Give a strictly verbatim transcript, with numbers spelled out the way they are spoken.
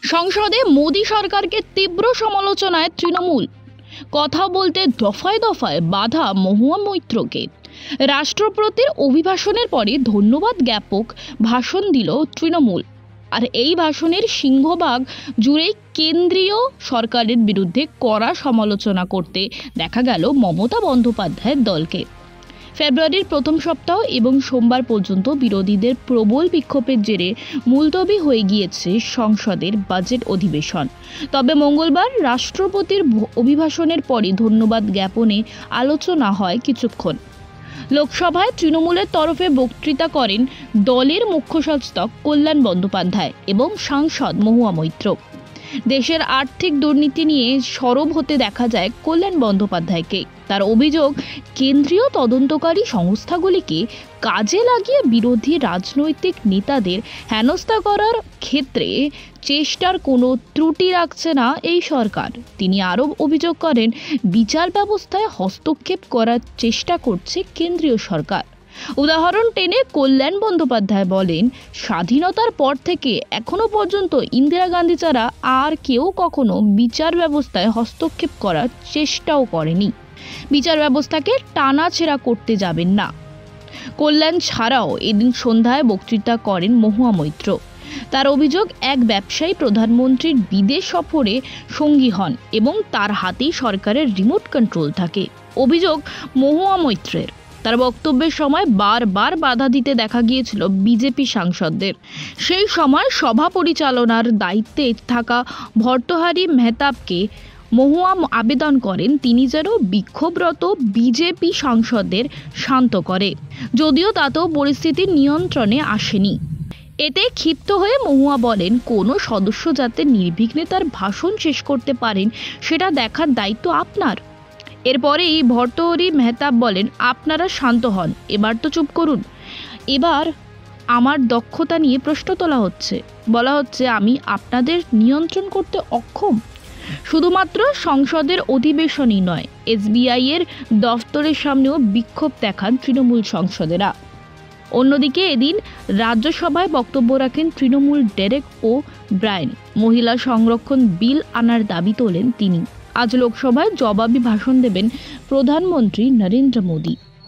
সংসদে মোদী সরকারকে তীব্র সমালোচনায় তৃণমূল। কথা বলতে দফায় দফায় বাধা মহুয়া মৈত্রকে। রাষ্ট্রপতির অভিভাষণের পরে ধন্যবাদ জ্ঞাপক ভাষণ দিল তৃণমূল। আর এই ভাষণের সিংহভাগ জুড়েই কেন্দ্রীয় সরকারের বিরুদ্ধে কড়া সমালোচনা করতে দেখা গেল মমতা বন্দ্যোপাধ্যায়ের দলকে। ফেব্রুয়ারির প্রথম সপ্তাহ এবং সোমবার পর্যন্ত বিরোধীদের প্রবল বিক্ষোভের জেরে মুলতবি হয়ে গিয়েছে সংসদের বাজেট অধিবেশন। তবে মঙ্গলবার রাষ্ট্রপতির অভিভাষণের পরে ধন্যবাদ জ্ঞাপনে আলোচনা হয় কিছুক্ষণ। লোকসভায় তৃণমূলের তরফে বক্তৃতা করেন দলের মুখ্য সচেতক কল্যাণ বন্দ্যোপাধ্যায় এবং সাংসদ মহুয়া মৈত্র। দেশের আর্থিক দুর্নীতি নিয়ে সরব হতে দেখা যায় কল্যাণ বন্দ্যোপাধ্যায়কে। তার অভিযোগ, কেন্দ্রীয় তদন্তকারী সংস্থাগুলিকে কাজে লাগিয়ে বিরোধী রাজনৈতিক নেতাদের হেনস্থা করার ক্ষেত্রে চেষ্টার কোনো ত্রুটি রাখছে না এই সরকার। তিনি আরও অভিযোগ করেন, বিচার ব্যবস্থায় হস্তক্ষেপ করার চেষ্টা করছে কেন্দ্রীয় সরকার। উদাহরণ টেনে কল্যাণ বন্দ্যোপাধ্যায় বলেন, স্বাধীনতার পর থেকে এখনো পর্যন্ত ইন্দিরা গান্ধী ছাড়া আর কেউ কখনো বিচার ব্যবস্থায় হস্তক্ষেপ করার চেষ্টাও করেনি। বিচার ব্যবস্থাকে টানাছেড়া করতে যাবেন না। কল্যাণ ছাড়াও এদিন সন্ধ্যায় বক্তৃতা করেন মহুয়া মৈত্র। তার অভিযোগ, এক ব্যবসায়ী প্রধানমন্ত্রীর বিদেশ সফরে সঙ্গী হন এবং তার হাতেই সরকারের রিমোট কন্ট্রোল থাকে। অভিযোগ মহুয়া মৈত্রের। তার বক্তব্যের সময় বারবার বাধা দিতে দেখা গিয়েছিল বিজেপি সাংসদদের। সেই সময় সভা পরিচালনার দায়িত্বে থাকা ভর্তৃহরি মেহতাবকে মহুয়া আবেদন করেন তিনি যেন বিক্ষোভরত বিজেপি সাংসদদের শান্ত করে, যদিও তাতেও পরিস্থিতি নিয়ন্ত্রণে আসেনি। এতে ক্ষিপ্ত হয়ে মহুয়া বলেন, কোনো সদস্য যাতে নির্বিঘ্নে তার ভাষণ শেষ করতে পারেন সেটা দেখার দায়িত্ব আপনার। এরপরেই ভর্তৃহরি মেহতাব বলেন, আপনারা শান্ত হন, এবার তো চুপ করুন। এবার আমার দক্ষতা নিয়ে প্রশ্ন তোলা হচ্ছে, বলা হচ্ছে আমি আপনাদের নিয়ন্ত্রণ করতে অক্ষম। শুধুমাত্র সংসদের অধিবেশনই নয়, এসবিআই এর দফতরের সামনেও বিক্ষোভ দেখান তৃণমূল সংসদেরা। অন্যদিকে এদিন রাজ্যসভায় বক্তব্য রাখেন তৃণমূল ডেরেক ও ব্রায়ান। মহিলা সংরক্ষণ বিল আনার দাবি তোলেন তিনি। আজ লোকসভায় জবাবি ভাষণ দেবেন প্রধানমন্ত্রী নরেন্দ্র মোদী।